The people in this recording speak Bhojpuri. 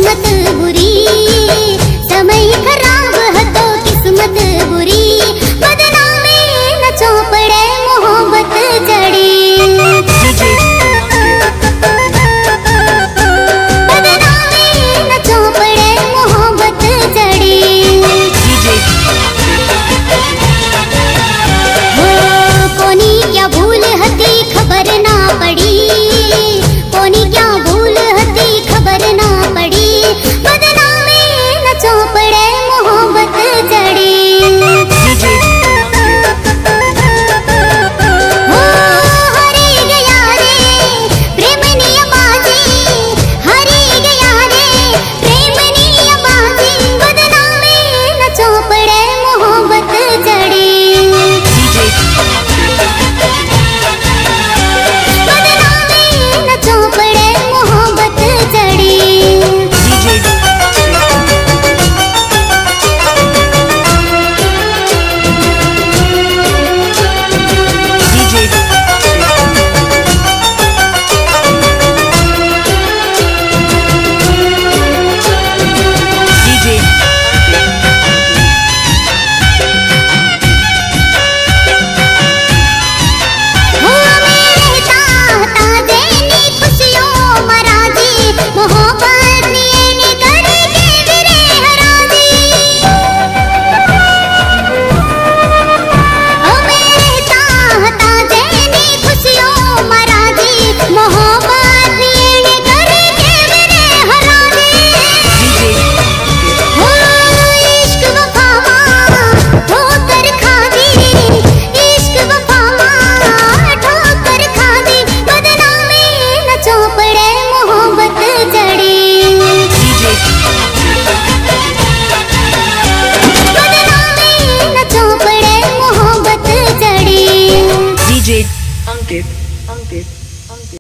किस्मत बुरी, समय खराब है तो किस्मत बुरी, बदनामी न चौपड़े मोहब्बत जड़ी, बदनामी न चौपड़े मोहब्बत जड़ी। हो कोनी क्या भूल हती खबर ना पड़ी, कोनी क्या भूल हती खबर ना पड़ी, बदनामी न चौपड़े मोहब्बत जड़ी। हो हरी गया रे प्रेम नियमाजी, हरी गया रे प्रेम नियमाजी, बदनामी न चौपड़े मोहब्बत जड़ी, बदनामी न चौपड़े मोहब्बत जड़ी। हो मेरे ताहता जेनी खुशियों मराजी, मोहब्बत नियने करे के विरे हराजी। हो मेरे ताहता जेनी खुशियों मराजी, मोहब्बत नियने करे के विरे हराजी। हो इश्क वफा मां ठोकर खादी, इश्क वफा मां ठोकर खादी, बदनामी न चौपड़े मोहब्बत जड़ी, बदनामी न चौपड़े मोहब्बत जड़ी। DJ Ankit.